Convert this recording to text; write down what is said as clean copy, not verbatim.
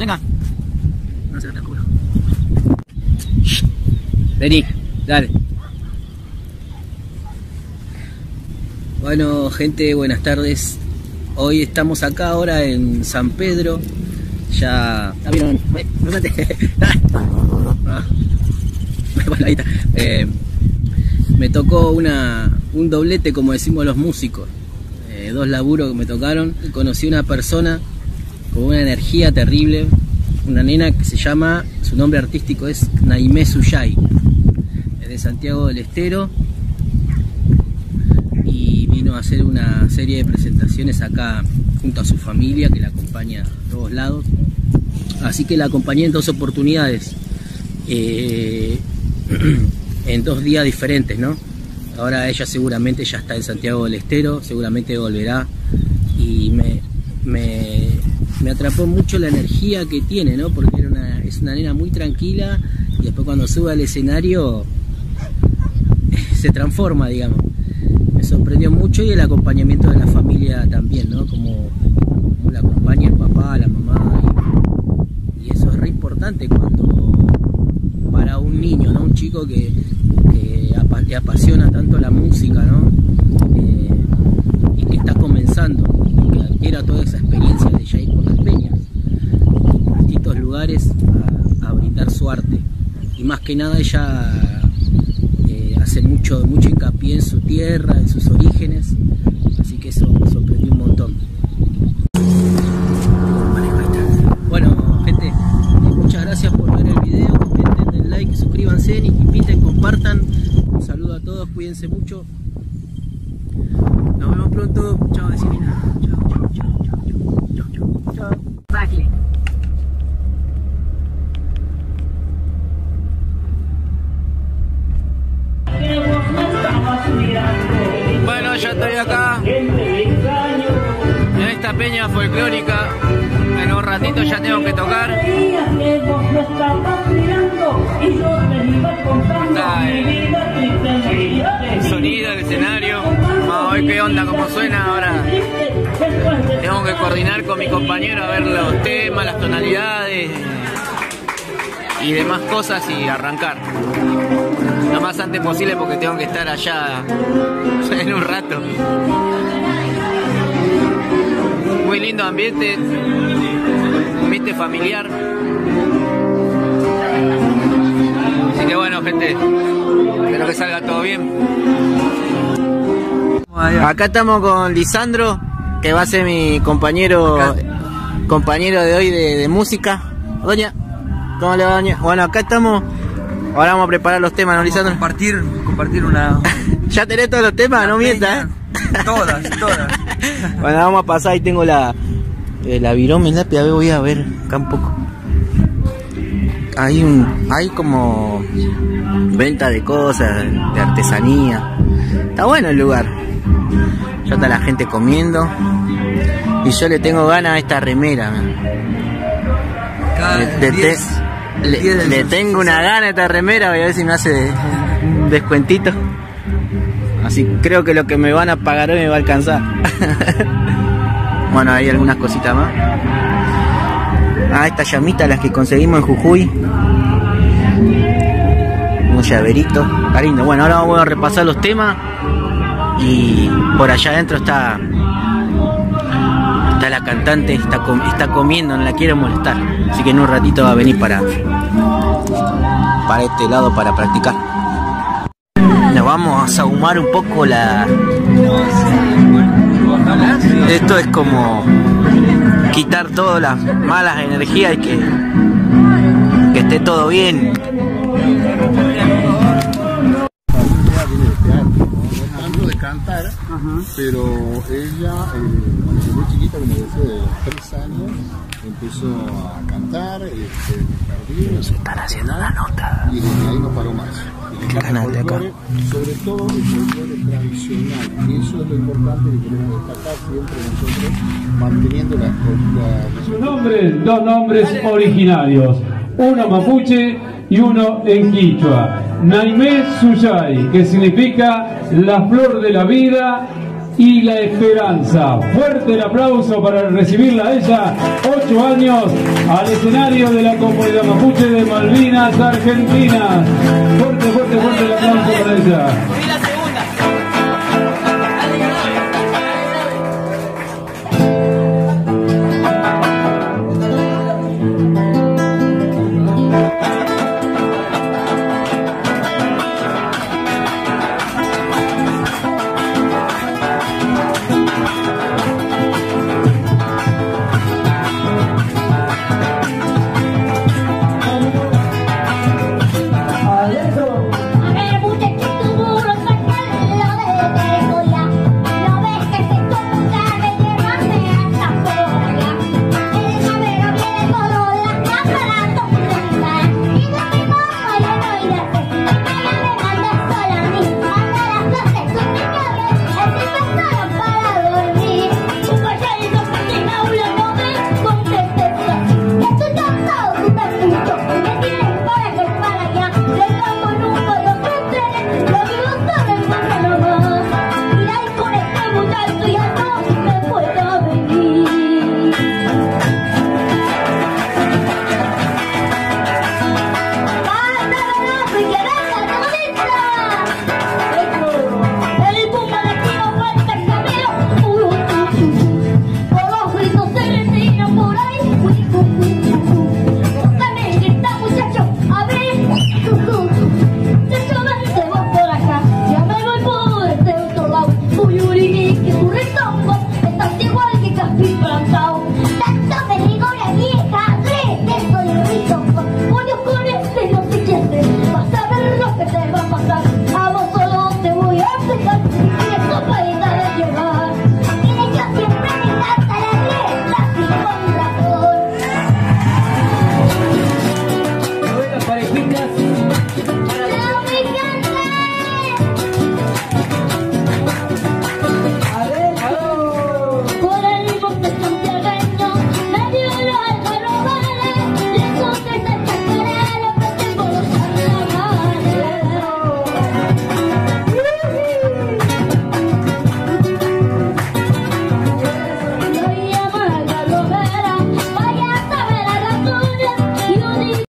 Venga. No se te culo. Vení, dale. Bueno, gente, buenas tardes. Hoy estamos acá ahora en San Pedro. Ya... ¿vieron? Bueno, ahí está. Me tocó un doblete, como decimos los músicos. Dos laburos que me tocaron. Conocí una persona con una energía terrible. Una nena que se llama... Su nombre artístico es Naimé Suyay. Es de Santiago del Estero. Y vino a hacer una serie de presentaciones acá junto a su familia, que la acompaña a todos lados. Así que la acompañé en dos oportunidades, en 2 días diferentes, ¿no? Ahora ella seguramente ya está en Santiago del Estero, seguramente volverá, y me atrapó mucho la energía que tiene, ¿no? Porque es una nena muy tranquila, y después cuando sube al escenario se transforma, digamos. Me sorprendió mucho, y el acompañamiento de la familia también, ¿no? Como la acompaña el papá, la mamá, y eso es re importante para un niño, ¿no? Un chico que le apasiona tanto la música, ¿no? Y que está comenzando, y que adquiera toda esa experiencia de ya ir por las peñas, por distintos lugares a brindar su arte. Y más que nada ella hace mucho hincapié en su tierra, en sus orígenes, así que eso me sorprendió un montón. Bueno, gente, muchas gracias por ver el video, comenten, den like, suscríbanse, y inviten, compartan. Un saludo a todos, cuídense mucho. Nos vemos pronto. Chao, Decimina. Chao. Bueno, ya estoy acá en esta peña folclórica. En un ratito ya tengo que tocar. Está el sonido, el escenario. Vamos a ver qué onda, cómo suena ahora. Tengo que coordinar con mi compañero a ver los temas, las tonalidades y demás cosas, y arrancar lo más antes posible porque tengo que estar allá en un rato. Muy lindo ambiente familiar. Así que bueno, gente, espero que salga todo bien. Acá estamos con Lisandro, que va a ser mi compañero de hoy de música. Doña, ¿cómo le va, doña? Bueno, acá estamos. Ahora vamos a preparar los temas, ¿no, Lisandro? Compartir una... ¿Ya tenés todos los temas? No mientas, ¿eh? Todas. Bueno, vamos a pasar. Ahí tengo la virome, lápiz. Voy a ver acá un poco. Hay como venta de cosas, de artesanía. Está bueno el lugar. Ya está la gente comiendo. Y yo le tengo ganas a esta remera. Le tengo una gana a esta remera. Voy a ver si me hace un descuentito. Así creo que lo que me van a pagar hoy me va a alcanzar. Bueno, hay algunas cositas más. Estas llamitas, las que conseguimos en Jujuy. Un llaverito, está lindo. Bueno, ahora vamos a repasar los temas. Y por allá adentro está la cantante, está comiendo, no la quiero molestar. Así que en un ratito va a venir para este lado para practicar. Nos vamos a sahumar un poco Esto es como quitar todas las malas energías y que esté todo bien. De cantar, pero ella desde muy chiquita, como decía, de 3 años, empezó a cantar, Nos están haciendo la nota. Y desde ahí no paró más. ¿Qué canal de acá? Sobre todo el folclore tradicional, y eso es lo importante que queremos destacar siempre nosotros, manteniendo Sus nombres, 2 nombres originarios, uno mapuche y uno en quichua. Naimé Suyay, que significa la flor de la vida y la esperanza. Fuerte el aplauso para recibirla a ella, 8 años, al escenario de la comunidad mapuche de Malvinas Argentinas. Fuerte, fuerte, fuerte el aplauso para ella.